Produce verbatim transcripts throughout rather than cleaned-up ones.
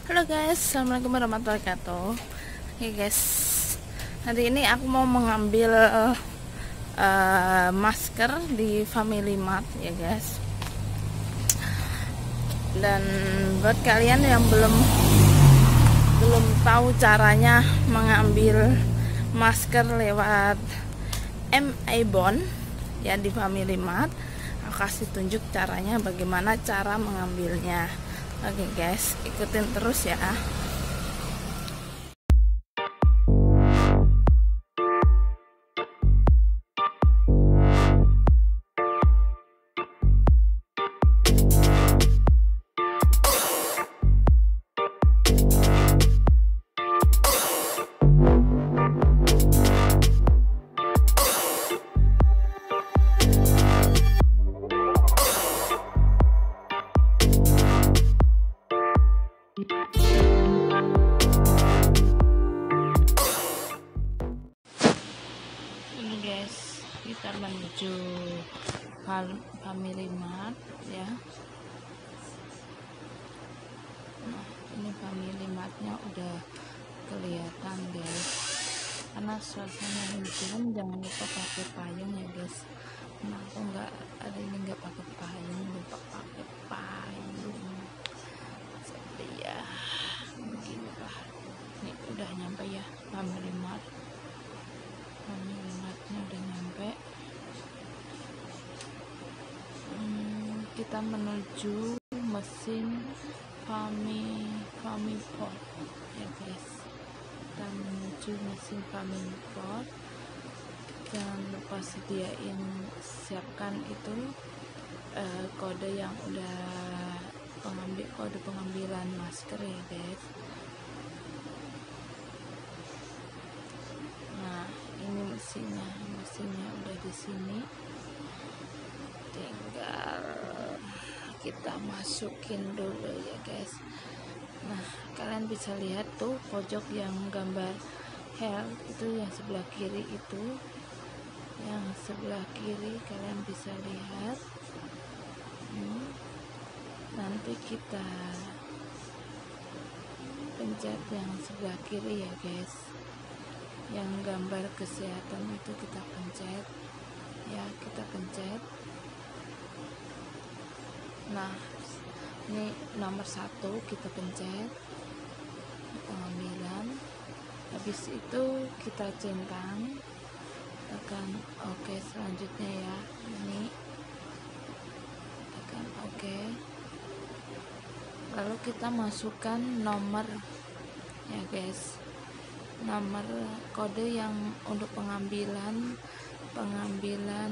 Halo guys, assalamualaikum warahmatullahi wabarakatuh. Oke guys, hari ini aku mau mengambil uh, masker di Family Mart ya guys. Dan buat kalian yang belum belum tahu caranya mengambil masker lewat M A Bond ya di Family Mart, aku kasih tunjuk caranya bagaimana cara mengambilnya. Oke guys, ikutin terus ya. Ini guys, kita menuju Family Mart ya. Nah, ini Family Martnya udah kelihatan guys. Karena suasana hujan, jangan lupa pakai payung ya guys. Nah, aku nggak ada ini nggak pakai payung, lupa pakai payung. Jadi ya, begini lah. Ini udah nyampe ya Family Mart. Family Martnya udah nyampe. Hmm, kita menuju mesin Fami Famiport ya guys. Kita menuju mesin Famiport. Jangan lupa sediain, siapkan itu uh, kode yang udah pengambil kode pengambilan masker ya guys. Nah, ini mesinnya, mesinnya udah di sini. Tinggal kita masukin dulu ya guys. Nah, kalian bisa lihat tuh pojok yang gambar health itu yang sebelah kiri itu. Yang sebelah kiri kalian bisa lihat. Hmm. Nanti kita pencet yang sebelah kiri ya guys. Yang gambar kesehatan itu kita pencet ya, kita pencet. Nah, ini nomor satu kita pencet pengambilan. Habis itu kita centang, tekan oke. Selanjutnya ya, ini tekan oke. Lalu kita masukkan nomor ya guys, nomor kode yang untuk pengambilan pengambilan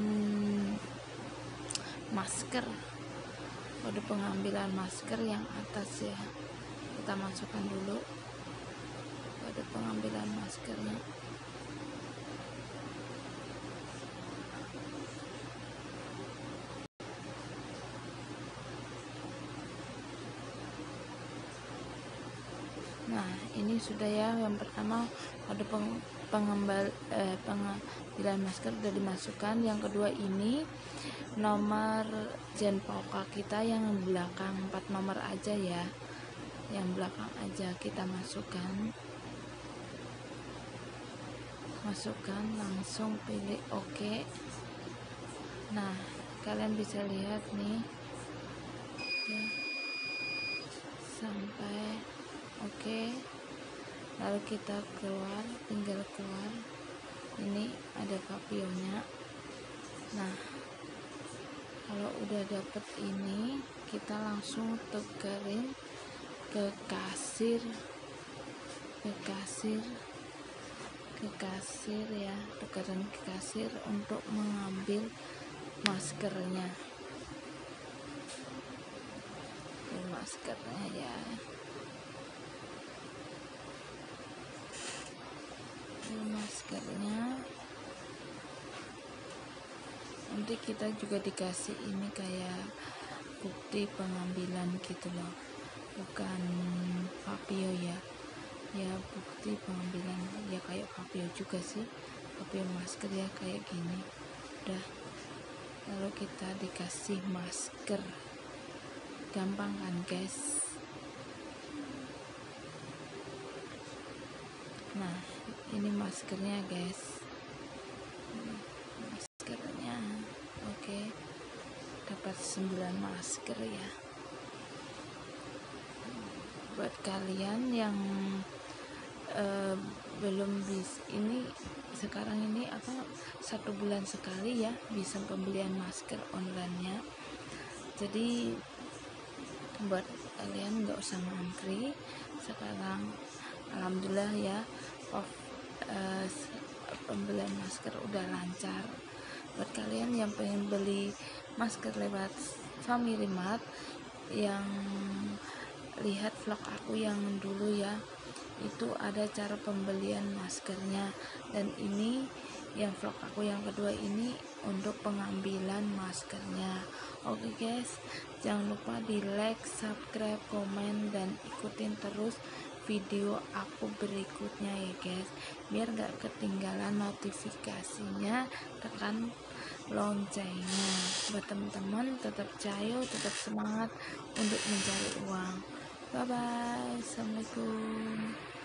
masker, kode pengambilan masker yang atas ya. Kita masukkan dulu kode pengambilan maskernya. Nah, ini sudah ya. Yang pertama kode peng, pengembal, eh, pengambilan masker sudah dimasukkan. Yang kedua ini nomor Jenpoka kita yang belakang, empat nomor aja ya, yang belakang aja kita masukkan. Masukkan, langsung pilih oke. Nah, kalian bisa lihat nih ya, sampai oke. Lalu kita keluar, tinggal keluar. Ini ada papionya. Nah, kalau udah dapet ini, kita langsung tukerin ke kasir, ke kasir, ke kasir ya, tukerin ke kasir untuk mengambil maskernya. Ini maskernya ya. Ini maskernya. Nanti kita juga dikasih ini kayak bukti pengambilan gitu loh, bukan papio ya, ya bukti pengambilan ya, kayak papio juga sih, papio masker ya kayak gini. Udah, lalu kita dikasih masker. Gampang kan guys? Nah, ini maskernya guys, ini maskernya. Oke, dapat sembilan masker ya. Buat kalian yang uh, belum bisa, ini sekarang ini apa satu bulan sekali ya bisa pembelian masker online-nya. Jadi buat kalian nggak usah ngantri sekarang, alhamdulillah ya, of uh, pembelian masker udah lancar. Buat kalian yang pengen beli masker lewat Family Mart, yang lihat vlog aku yang dulu ya, itu ada cara pembelian maskernya, dan ini yang vlog aku yang kedua ini untuk pengambilan maskernya. Oke guys, jangan lupa di like, subscribe, komen, dan ikutin terus video aku berikutnya ya guys, biar gak ketinggalan notifikasinya, tekan loncengnya. Buat teman-teman tetap cayo, tetap semangat untuk mencari uang. Bye bye, assalamualaikum.